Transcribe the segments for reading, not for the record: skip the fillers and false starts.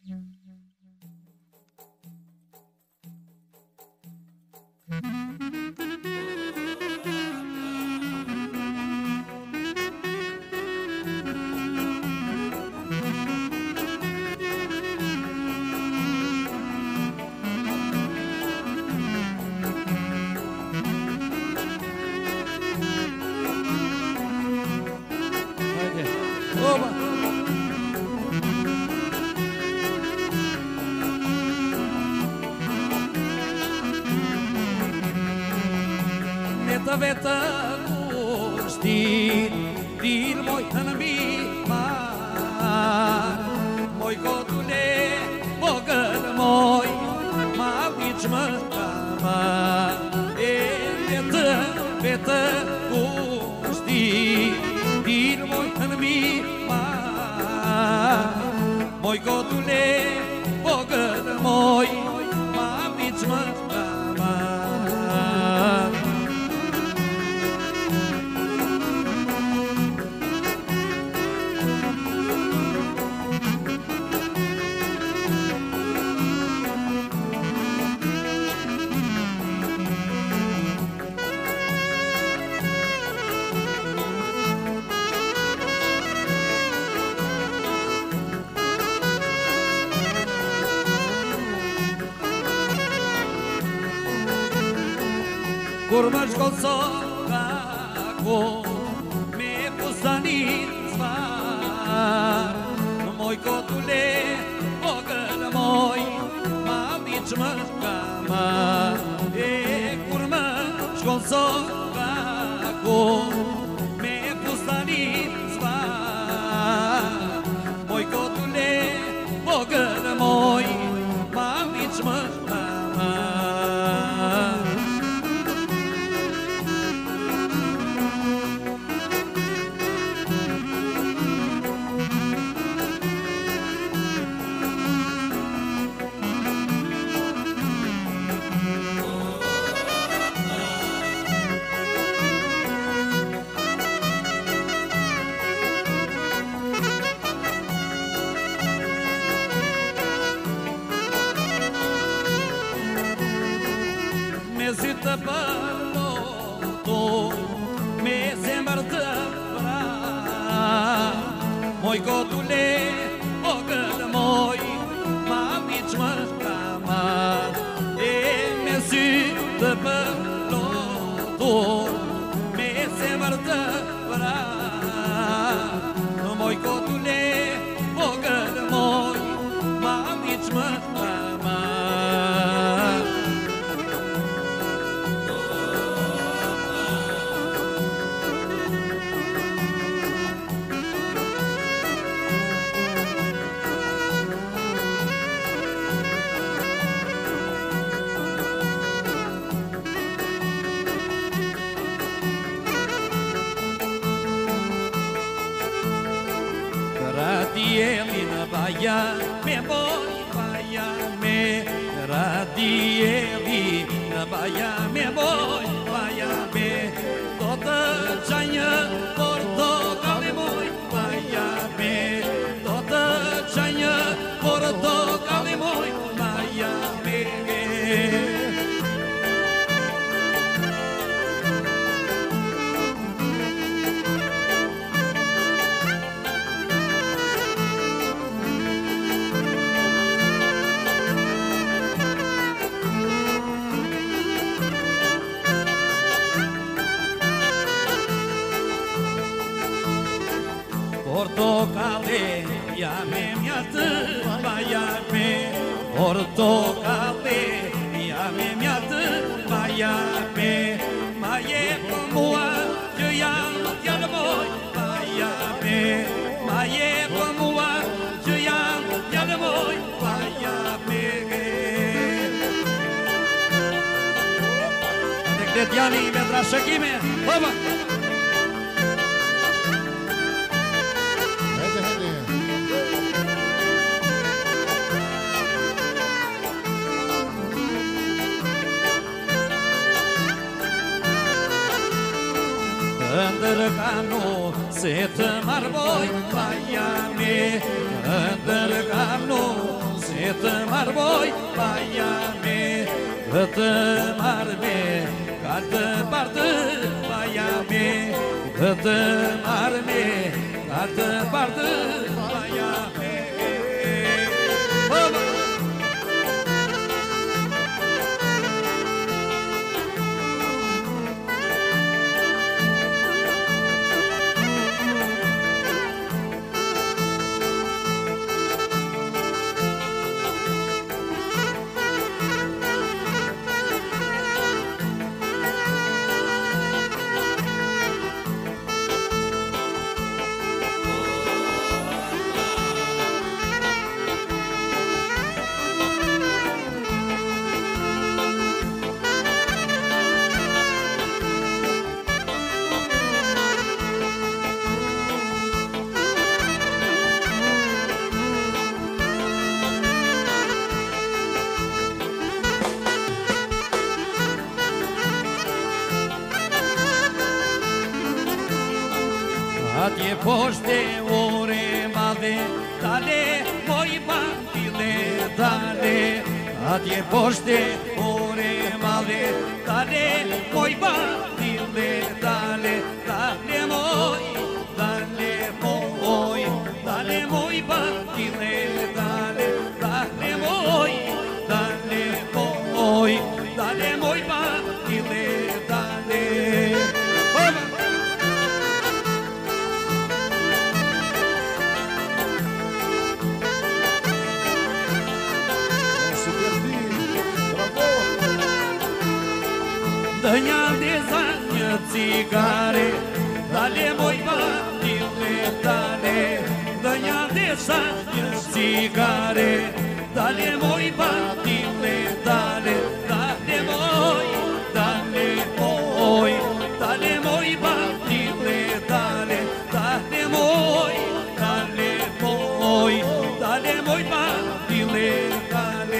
Veta gusti dir moj në mimar moj kotule vogël moj ma viç më kama e veta gusti dir moj në mimar moj kotule vogël moj ma viç më kama. Kur më shkollë sokako me fustanit zvar moj kotule vogël moj ma viç më kama e kur më shkollë sokako me fustanit zvar moj kotule vogël moj ma viç më kama. Si të përlotur me zemër të pra moj kotule vogël moj ma viç më kama e me si të përlotur me zemër të pra moj kotule vogël moj ma viç më kama. Radieli në baja me boj baja me Radieli në baja me boj baja me do të qajnë portokalli moj baja me do të qajnë portokalli moj baja me. Portokalli jam e mjatë baja me Portokalli jam e mjatë baja me ma jep mua që jam djalë moj baja me ma jep mua që jam djalë moj baja me. Ate këtë janë i vetra shëkime oba. Ndërkanu se të marboj baja me Ndërkanu moj baja me Këtë marme Këtë partë baja me Këtë marme Këtë partë baja me Atje poshte ore madhe, dale, moj bandile, dale. Atje poshte ore madhe, dale, moj bandile, dale. Dale moj, dale moj, dale moj bandile, dale. Dale moj, dale moj, dale moj bandile, dale. Dă-nea de zanje țigare, dale moj bandile, dale. Dă-nea de zanje țigare, dale moj bandile, dale. Dale moj, dale moj, dale moj bandile, dale. Dale moj, dale moj, dale moj bandile, dale.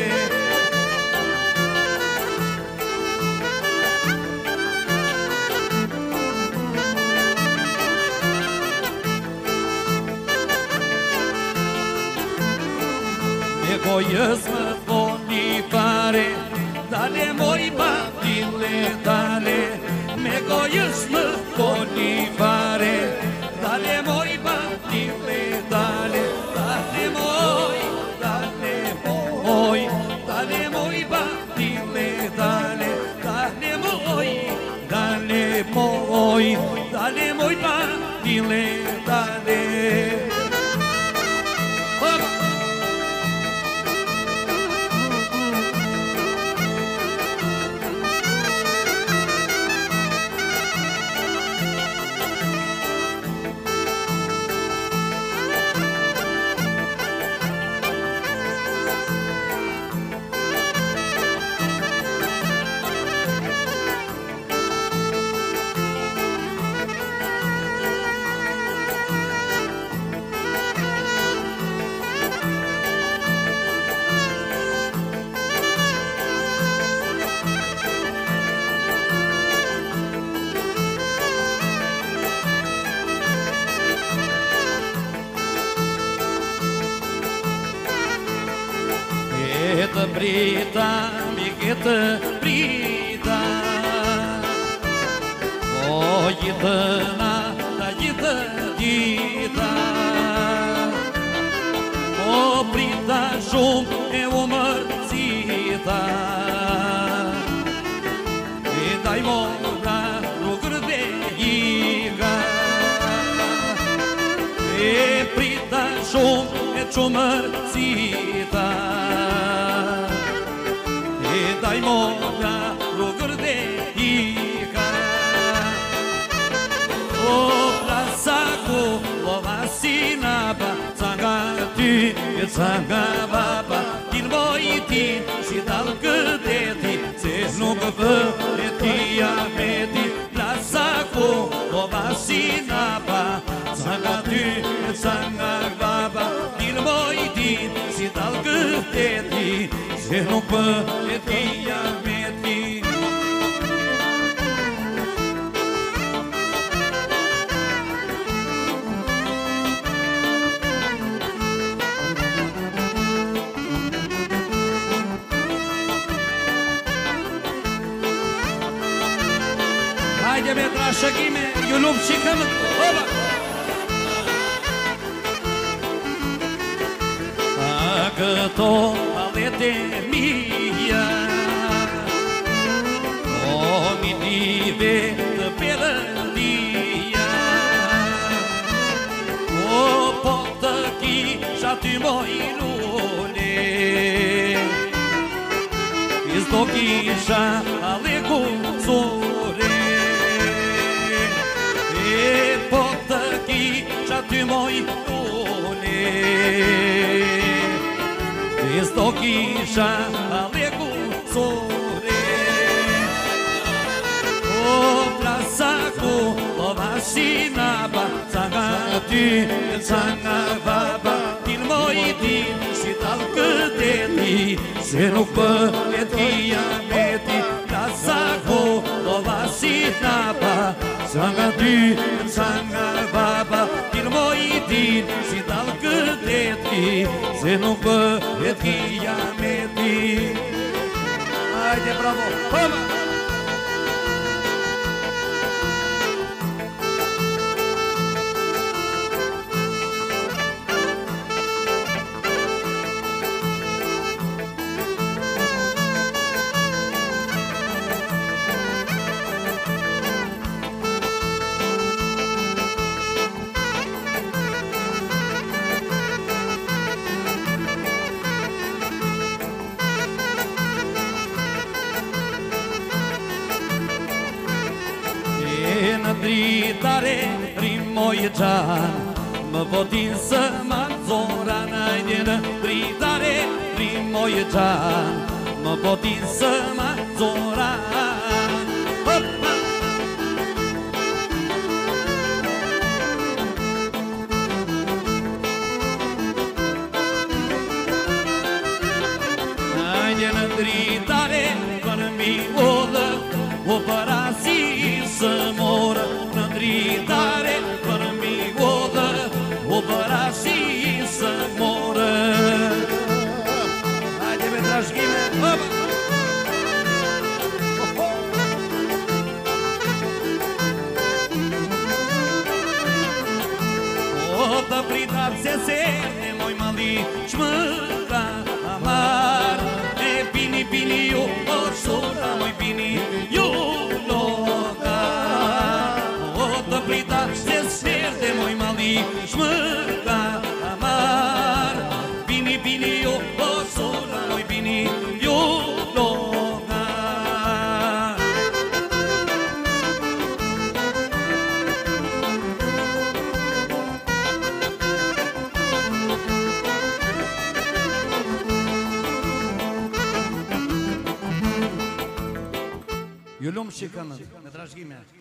Negojës më thoni pare, dale moj bandile, dale. Negojës më thoni pare, dale moj bandile, dale. Dale moj, dale moj, dale moj bandile, dale. Dale moj, dale moj, dale moj bandile, dale. Këtë brita, mi këtë brita O gjithëna, ta gjithë dita O brita shumë e umërcita E daj mora rrugër dhe iga E brita shumë e qumërcita Daj mora rrugër dhe ika O prasaku, o vasinapa Canga ty, e canga baba Tin mojitin, si dal këdeti Se nuk vë e tia veti Prasaku, o vasinapa Canga ty, e canga baba Tin mojitin, si dal këdeti Se nuk vë e tia veti Hajde me trashëgime, ju lumë që këmët. Oba! Këto alete mija o minive të Perëndia o po të kisha ty moj lule Isto kisha alegu zore po të kisha ty moj lule Isto kisha alegu zore O plasaku o vasinaba Canga ty, canga baba Til moj din si tal këteti Se nuk bëhet kiameti Plasaku o vasinaba Canga ty, canga baba Til moj din si tal këteti Se nuk bëhet kiameti Hajde, bravo, homa! Në dritare rimoj gjan Më votin së manzora Najde në dritare rimoj gjan Më votin së manzora Najde në dritare për mi odë O parasi së morë Në dritare për mi odë O parasi së morë Hajde me trashkime O të pritat se serne moj mali Shmëra amar E pini pini ju O sura moj pini ju Se serde moj mali shmëka amar Bini, bini jo, o sola moj bini jo loga Ju lumë shikëmën, me trashkime